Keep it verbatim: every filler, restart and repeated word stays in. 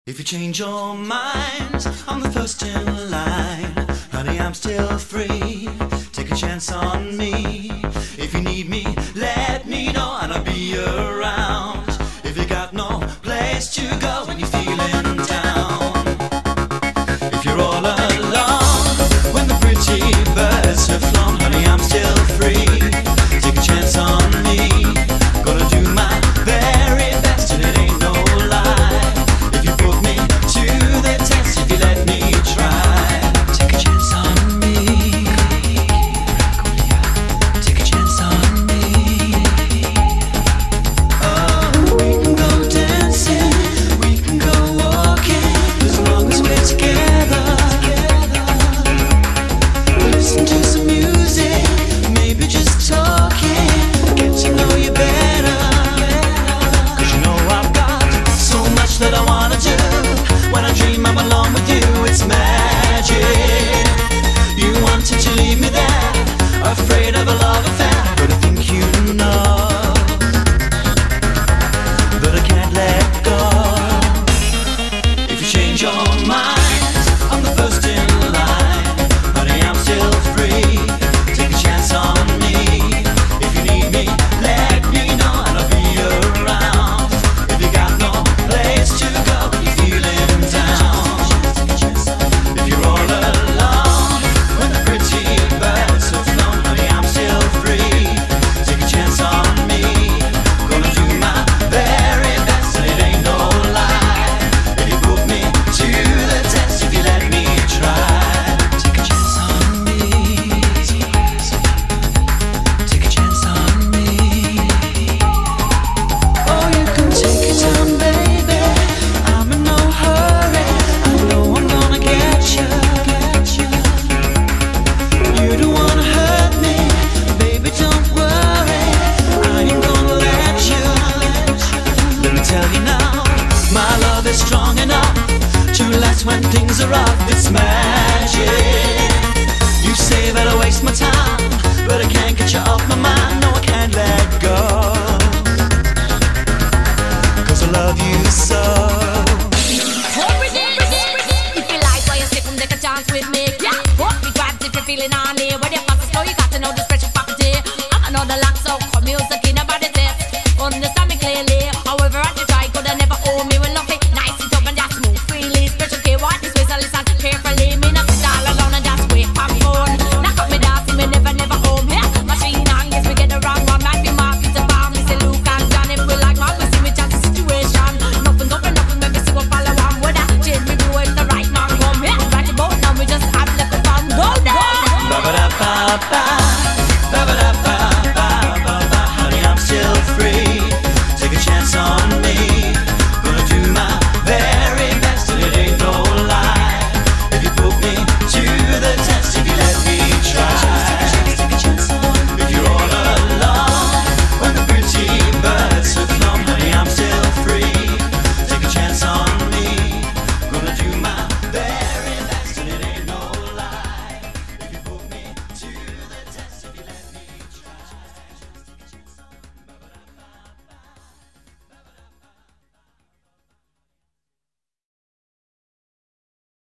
If you change your mind, I'm the first in line. Honey, I'm still free. Take a chance on me. If you need me, let me know and I'll be around. If you got no place to go when you're feeling down. If you're all alone when the pretty birds have flown, honey, I'm still free. Take a chance on me. Gonna do my very best and it ain't no lie. If you put me to the test, if you let me try. Take a chance on me. Take a chance on me. Oh, we can go dancing, we can go walking, as long as we're together. Listen to some music, maybe just talking, get to know you better. Cause you know I've got so much that I wanna do. When I dream I'm alone with you, it's magic. You wanted to leave me there, afraid of a love affair, but I think you know that I can't let go. If you change your mind, I'm the first in line. Honey, I'm still free. Take a chance on me. If you need me, let me know and I'll be around. If you got no place to go when you're feeling down. If you're all alone when the pretty birds have flown, honey, I'm still free. Take a chance on me. Gonna do my very best and it ain't no lie. If you put me to the test, if you let me try. Take a chance on me. Take a chance on me. Oh, you can take your time, baby. I'm in no hurry. I know I'm gonna get you. You don't wanna hurt me, baby, don't worry. I ain't gonna let you. Let me tell you now, my love is strong enough to last when things are rough. It's magic. You say that I waste my time, but I can't get you off my mind.